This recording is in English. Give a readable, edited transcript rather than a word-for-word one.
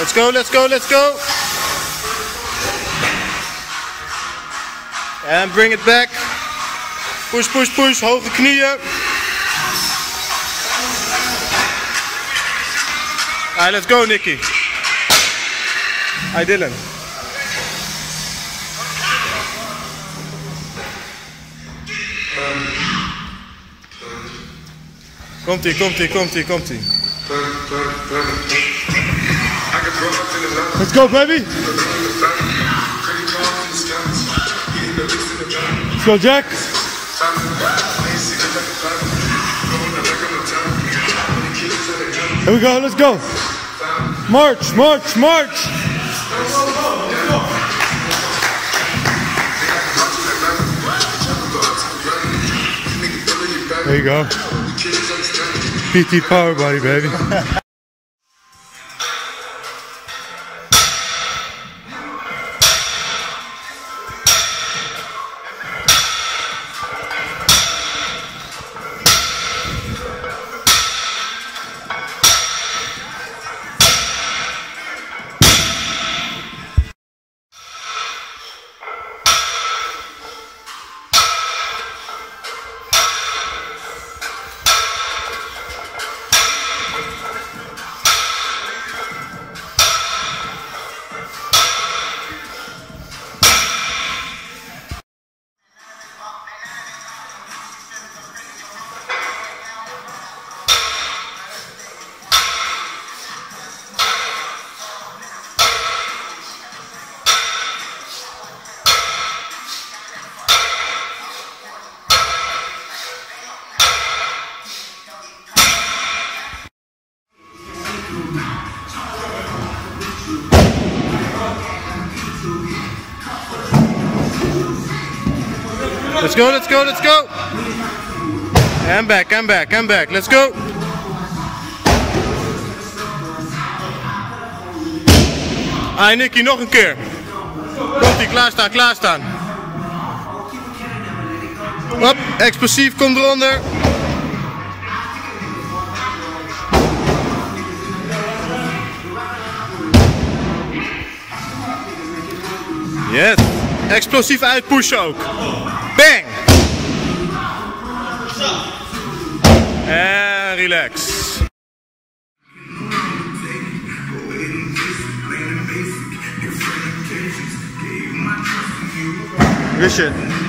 Let's go, let's go, let's go. And bring it back. Push, push, push. Hoge knieën. Alright, let's go, Nicky. Hi, Dylan. Komt-ie, komt-ie, komt-ie, komt-ie. Let's go, baby. Let's go, Jack. Here we go, let's go. March, march, march. There you go. PT Power Body, baby. Let's go, let's go, let's go. I'm back, I'm back, I'm back. Let's go. Ah, Nicky, nog een keer. Komt-ie, klaarstaan, klaarstaan. Hop, explosief, kom eronder. Yes. Explosief uitpushen ook. Bang! En relax. Good shit.